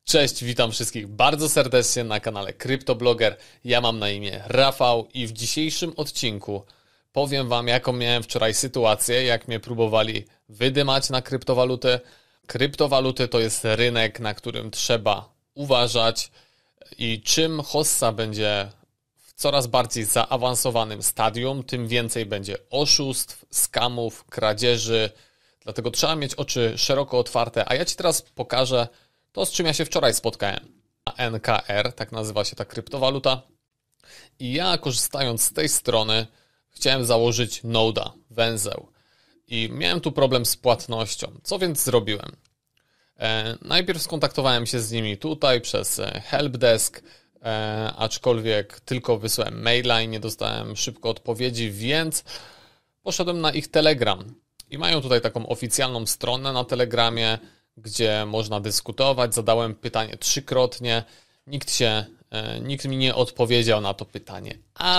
Cześć, witam wszystkich bardzo serdecznie na kanale CryptoBlogger. Ja mam na imię Rafał i w dzisiejszym odcinku powiem Wam, jaką miałem wczoraj sytuację, jak mnie próbowali wydymać na kryptowaluty. Kryptowaluty to jest rynek, na którym trzeba uważać i czym hossa będzie w coraz bardziej zaawansowanym stadium, tym więcej będzie oszustw, skamów, kradzieży. Dlatego trzeba mieć oczy szeroko otwarte, a ja Ci teraz pokażę to, z czym ja się wczoraj spotkałem. ANKR, tak nazywa się ta kryptowaluta. I ja, korzystając z tej strony, chciałem założyć noda, węzeł. I miałem tu problem z płatnością. Co więc zrobiłem? Najpierw skontaktowałem się z nimi tutaj przez helpdesk, aczkolwiek tylko wysłałem maila i nie dostałem szybko odpowiedzi, więc poszedłem na ich Telegram. I mają tutaj taką oficjalną stronę na Telegramie, gdzie można dyskutować. Zadałem pytanie 3-krotnie. Nikt mi nie odpowiedział na to pytanie.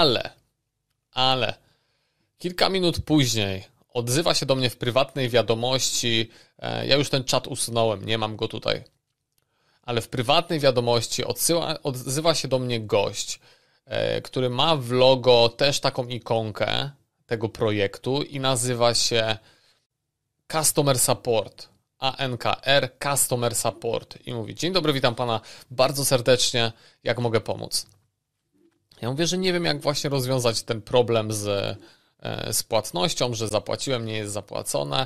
Ale kilka minut później odzywa się do mnie w prywatnej wiadomości. Ja już ten czat usunąłem, nie mam go tutaj. Ale w prywatnej wiadomości odzywa się do mnie gość, który ma w logo też taką ikonkę tego projektu i nazywa się Customer Support. ANKR Customer Support i mówi: dzień dobry, witam pana bardzo serdecznie, jak mogę pomóc? Ja mówię, że nie wiem, jak właśnie rozwiązać ten problem z płatnością, że zapłaciłem, nie jest zapłacone.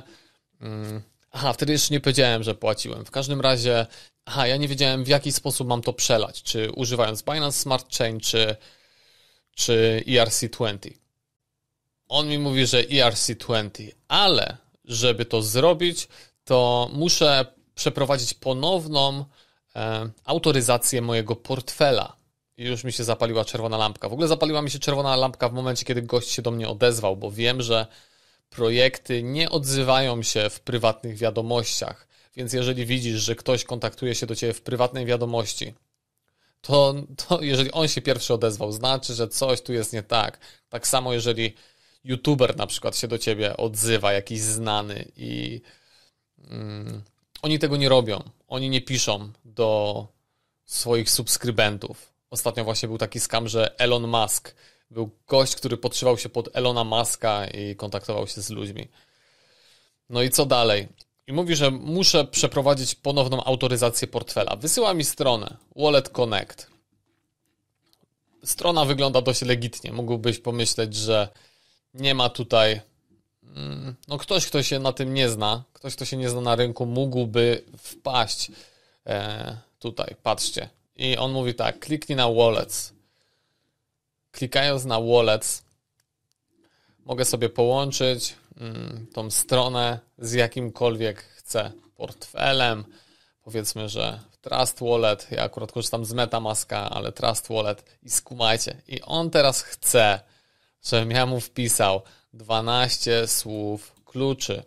Wtedy jeszcze nie powiedziałem, że płaciłem. W każdym razie, ja nie wiedziałem, w jaki sposób mam to przelać, czy używając Binance Smart Chain, czy ERC20. On mi mówi, że ERC20, ale żeby to zrobić, to muszę przeprowadzić ponowną autoryzację mojego portfela. I już mi się zapaliła czerwona lampka. W ogóle zapaliła mi się czerwona lampka w momencie, kiedy gość się do mnie odezwał, bo wiem, że projekty nie odzywają się w prywatnych wiadomościach. Więc jeżeli widzisz, że ktoś kontaktuje się do Ciebie w prywatnej wiadomości, to jeżeli on się pierwszy odezwał, znaczy, że coś tu jest nie tak. Tak samo jeżeli YouTuber na przykład się do Ciebie odzywa, jakiś znany i oni tego nie robią. Oni nie piszą do swoich subskrybentów. Ostatnio właśnie był taki skam, że Elon Musk, był gość, który podszywał się pod Elona Muska i kontaktował się z ludźmi. No i co dalej? I mówi, że muszę przeprowadzić ponowną autoryzację portfela. Wysyła mi stronę Wallet Connect. Strona wygląda dość legitnie. Mógłbyś pomyśleć, że nie ma tutaj ktoś, kto się na tym nie zna, ktoś, kto się nie zna na rynku, mógłby wpaść tutaj, patrzcie. I on mówi tak: kliknij na wallets. Klikając na wallets mogę sobie połączyć tą stronę z jakimkolwiek chcę portfelem. Powiedzmy, że Trust Wallet, ja akurat korzystam z MetaMaska, ale Trust Wallet i skumajcie. I on teraz chce, żebym ja mu wpisał 12 słów kluczy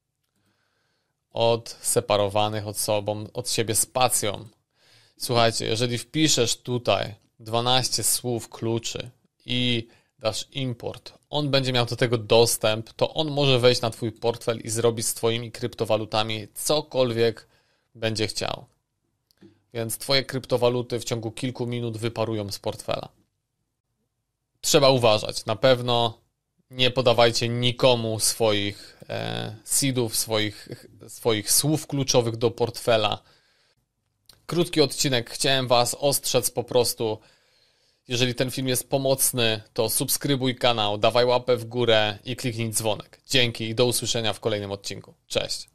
odseparowanych od siebie spacją. Słuchajcie, jeżeli wpiszesz tutaj 12 słów kluczy i dasz import, on będzie miał do tego dostęp, to on może wejść na Twój portfel i zrobić z Twoimi kryptowalutami cokolwiek będzie chciał. Więc Twoje kryptowaluty w ciągu kilku minut wyparują z portfela. Trzeba uważać. Na pewno nie podawajcie nikomu swoich seedów, swoich słów kluczowych do portfela. Krótki odcinek. Chciałem Was ostrzec po prostu. Jeżeli ten film jest pomocny, to subskrybuj kanał, dawaj łapę w górę i kliknij dzwonek. Dzięki i do usłyszenia w kolejnym odcinku. Cześć.